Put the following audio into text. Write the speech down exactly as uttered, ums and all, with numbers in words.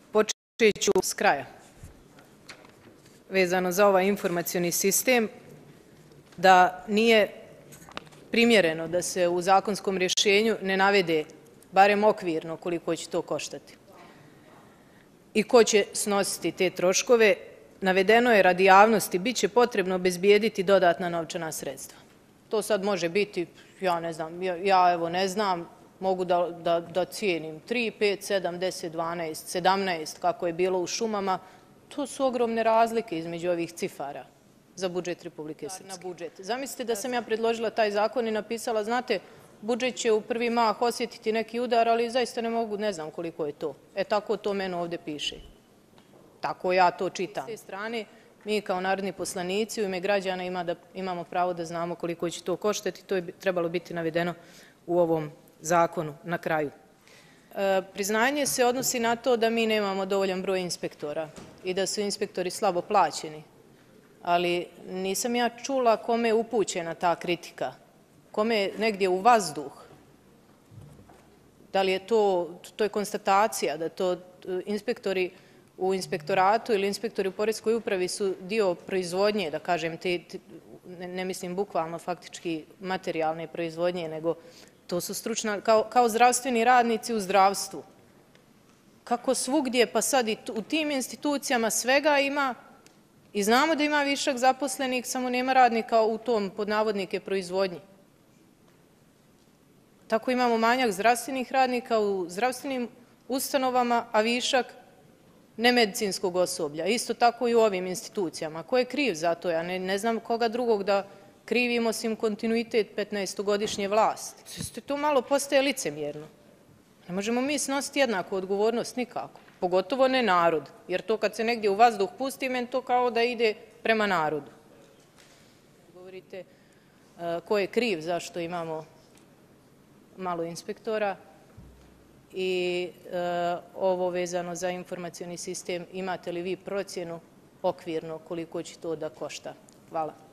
Počet ću s kraja. Vezano za ovaj informacioni sistem, da nije primjereno da se u zakonskom rješenju ne navede barem okvirno koliko će to koštati i ko će snositi te troškove. Navedeno je radi javnosti, bit će potrebno obezbijediti dodatna novčana sredstva. To sad može biti, ja ne znam, ja evo ne znam, mogu da, da, da cijenim tri, pet, sedam, deset, dvanaest, sedamnaest, kako je bilo u šumama. To su ogromne razlike između ovih cifara za budžet Republike Srpske. Na budžet. Zamislite da sam ja predložila taj zakon i napisala, znate, budžet će u prvi mah osjetiti neki udar, ali zaista ne mogu, ne znam koliko je to. E tako to meni ovdje piše. Tako ja to čitam. S te strane, mi kao narodni poslanici u ime građana ima da, imamo pravo da znamo koliko će to koštati. To je trebalo biti navedeno u ovom zakonu na kraju. E, priznanje se odnosi na to da mi nemamo dovoljan broj inspektora i da su inspektori slabo plaćeni. Ali nisam ja čula kome je upućena ta kritika, kome je negdje u vazduh. Da li je to, to je konstatacija da to inspektori u inspektoratu ili inspektori u poreskoj upravi su dio proizvodnje, da kažem, te, te, ne mislim bukvalno faktički materijalne proizvodnje, nego to su stručna, kao, kao zdravstveni radnici u zdravstvu. Kako svugdje, pa sad i u tim institucijama svega ima i znamo da ima višak zaposlenih, samo nema radnika u tom, pod navodnike, proizvodnji. Tako imamo manjak zdravstvenih radnika u zdravstvenim ustanovama, a višak nemedicinskog osoblja. Isto tako i u ovim institucijama. Ko je kriv za to? Ja ne, ne znam koga drugog da krivimo osim kontinuitet petnaestogodišnje vlasti. To malo postaje licemjerno. Ne možemo mi snositi jednaku odgovornost nikako. Pogotovo ne narod. Jer to kad se negdje u vazduh pusti, meni to kao da ide prema narodu. Govorite uh, ko je kriv zašto imamo malo inspektora i uh, ovo vezano za informacioni sistem. Imate li vi procjenu okvirno koliko će to da košta? Hvala.